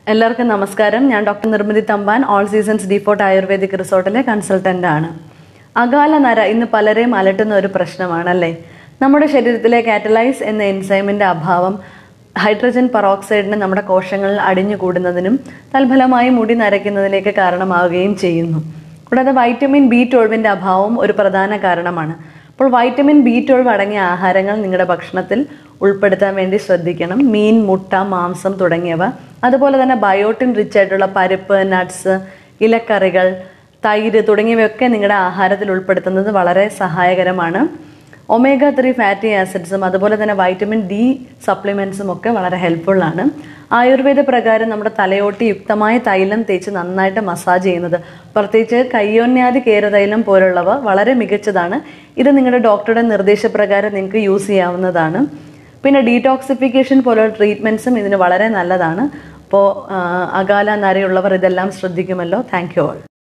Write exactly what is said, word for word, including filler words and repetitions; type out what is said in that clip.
എല്ലാവർക്കും നമസ്കാരം. ഞാൻ doctor Nirmithi Thampan, all seasons deport ayurvedic റിസോർട്ടിലെ കൺസൾട്ടൻ്റ് ആണ്. അകാല നര ഇന്ന് പലരെയും അലട്ടുന്ന ഒരു പ്രശ്നമാണല്ലേ. നമ്മുടെ ശരീരത്തിലെ കാറ്റലൈസ് എന്ന എൻസൈമിൻ്റെ അഭാവം ഹൈഡ്രജൻ പെറോക്സൈഡിന് നമ്മുടെ കോശങ്ങളിൽ അടിഞ്ഞുകൂടുന്നതിനും തൽഫലമായി മുടി നരയ്ക്കുന്നതിലേക്ക് കാരണമാവുകയും ചെയ്യുന്നു. കൂടാതെ വൈറ്റമിൻ ബി ട്വൽവിൻ്റെ അഭാവം ഒരു പ്രധാന കാരണമാണ്. അപ്പോൾ വൈറ്റമിൻ ബി ട്വൽവ് അടങ്ങിയ ആഹാരങ്ങൾ നിങ്ങളുടെ ഭക്ഷണത്തിൽ ഉൾപ്പെടുത്താൻ വേണ്ടി ശ്രദ്ധിക്കണം. മീൻ, മുട്ട, മാംസം തുടങ്ങിയവ. അതുപോലെ തന്നെ ബയോട്ടിൻ റിച്ച് ആയിട്ടുള്ള പരിപ്പ്, നട്ട്സ്, ഇലക്കറികൾ, തൈര് തുടങ്ങിയവയൊക്കെ നിങ്ങളുടെ ആഹാരത്തിൽ ഉൾപ്പെടുത്തുന്നത് വളരെ സഹായകരമാണ്. ഒമേഗ ത്രീ ഫാറ്റി ആസിഡ്സും അതുപോലെ തന്നെ വൈറ്റമിൻ ഡി സപ്ലിമെൻറ്റ്സും ഒക്കെ വളരെ ഹെൽപ്ഫുള്ളാണ്. ആയുർവേദ പ്രകാരം നമ്മുടെ തലയോട്ടി യുക്തമായ തൈലം തേച്ച് നന്നായിട്ട് മസാജ് ചെയ്യുന്നത്, പ്രത്യേകിച്ച് കയ്യോന്യാദി കേരതൈലം പോലുള്ളവ വളരെ മികച്ചതാണ്. ഇത് നിങ്ങളുടെ ഡോക്ടറുടെ നിർദ്ദേശപ്രകാരം നിങ്ങൾക്ക് യൂസ് ചെയ്യാവുന്നതാണ്. പിന്നെ ഡീടോക്സിഫിക്കേഷൻ പോലുള്ള ട്രീറ്റ്മെൻറ്റ്സും ഇതിന് വളരെ നല്ലതാണ്. അപ്പോൾ അകാല നരയുള്ളവർ ഇതെല്ലാം ശ്രദ്ധിക്കുമല്ലോ. Thank you all.